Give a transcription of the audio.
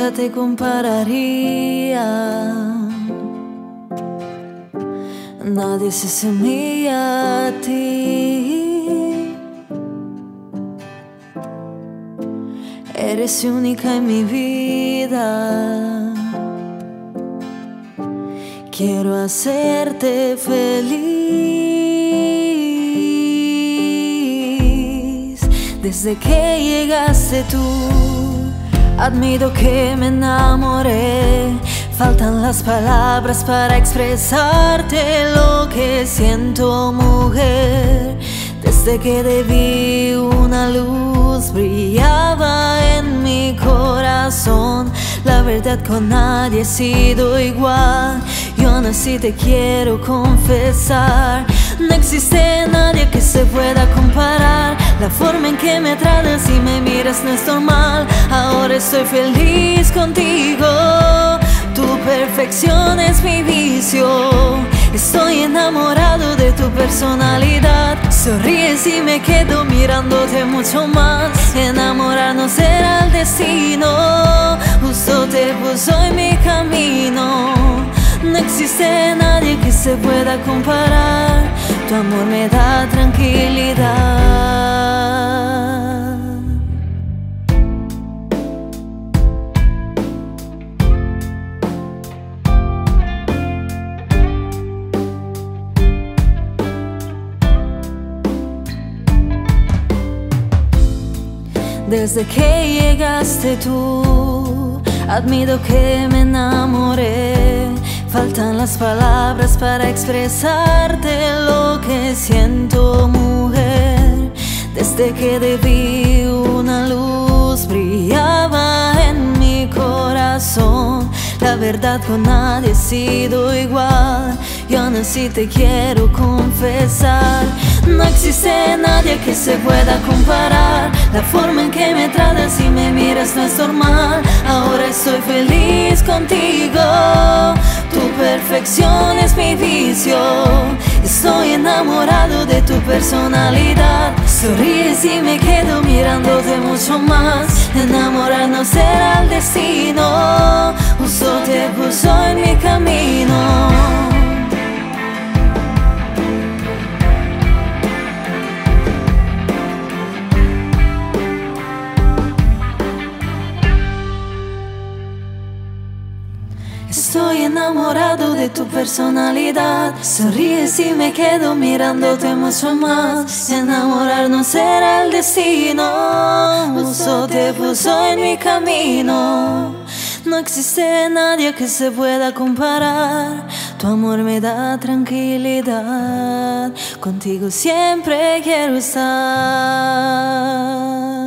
nunca te compararía. Nadie se asemeja a ti. Eres única en mi vida. Quiero hacerte feliz. Desde que llegaste tú, admito que me enamoré. Faltan las palabras para expresarte lo que siento, mujer. Desde que te vi, una luz brillaba en mi corazón. La verdad, con nadie he sido igual. Yo aún así te quiero confesar. No existe nadie que se pueda comparar. La forma en que me tratas y me miras no es normal. Ahora estoy feliz contigo. Tu perfección es mi vicio. Estoy enamorado de tu personalidad. Sonríes y me quedo mirándote mucho más. Enamorarnos será el destino. Justo te puso en mi camino. No existe nadie que se pueda comparar. Tu amor me da tranquilidad. Desde que llegaste tú, admito que me enamoré. Faltan las palabras para expresarte lo que siento, mujer. Desde que te vi, una luz brillaba en mi corazón. La verdad, con nadie he sido igual. Yo aún así te quiero confesar. No existe nadie que se pueda comparar. La forma en que me tratas y me miras no es normal. Ahora estoy feliz contigo. Tu perfección es mi vicio. Estoy enamorado de tu personalidad. Sonríes y me quedo mirándote mucho más. Enamorarnos será el destino. Justo te puso en mi camino. Estoy enamorado de tu personalidad. Sonríes y me quedo mirándote mucho más. Enamorarnos será el destino. Justo te puso en mi camino. No existe nadie que se pueda comparar. Tu amor me da tranquilidad. Contigo siempre quiero estar.